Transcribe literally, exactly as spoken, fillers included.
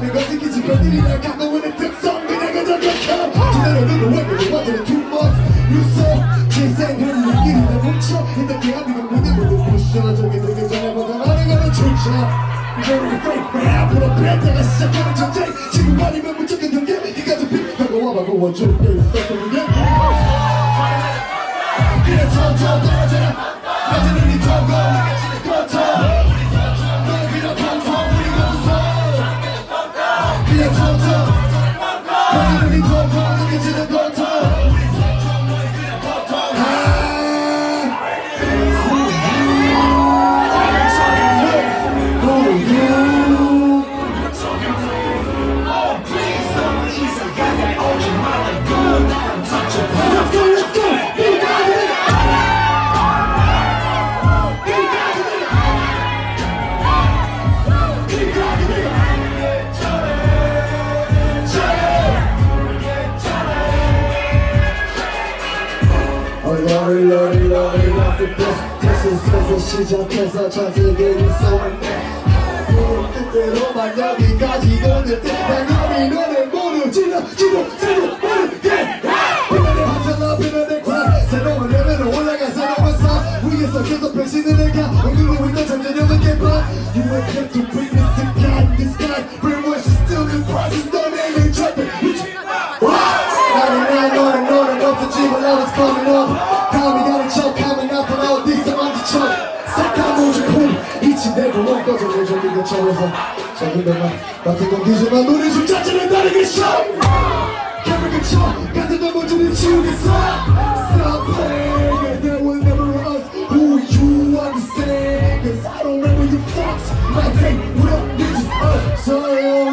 있는 것은 기집애들이랑 갖고 있는 특성 그냥 그저 격혀 지내려 너는 왜 그래 완전히 too much 유서 제 생활은 우리끼리 다 뭉쳐 일단 대한민국 무대 모두 부셔 저기 되게 전에 보던 어린이는 출처 이거를 fake 앞으로 뺐다가 시작하는 전쟁 지금 아니면 무조건 경계 이까지 픽하고 와봐고 원줄 때 있었어 그게 그래 tonton 떨어져라 가지는 네 tonton 느껴지는 tonton 넌 그냥 tonton 우리가 웃어 그래 tonton 가지는 네 tonton 느껴지는 tonton 우리 tonton 너희 그냥 tonton Lordy, lordy, lordy, lordy, this is this 시작해서 전 세계를 쏘는데 그때로만 여기까지 오는 당연히 너를 모르지도 지도 새도 모르게 비난의 함성아 비난의 관 새로운 레벨로 올라가 새로운 삶 위에서 계속 변신을 해가 엉덩이로 있던 잠재력을 깨봐 You will have to witness the God in disguise brainwash is still in process 너 내일은 절대 나는 나 너는 너는 없었지 when I was coming up 감이 가는 척하면 나타나 어디서 만지척 싹다 모조품 이치 내고 못 꺼져 저기 근처에서 저기 내가 같은 공기지만 노래 좀 자체는 다르게 쇼 캠을 그쳐 같은 넘어지는 치우겠어 Stop playing cause there was never us who you understand Cause I don't remember you fucks like hey what up bitches up So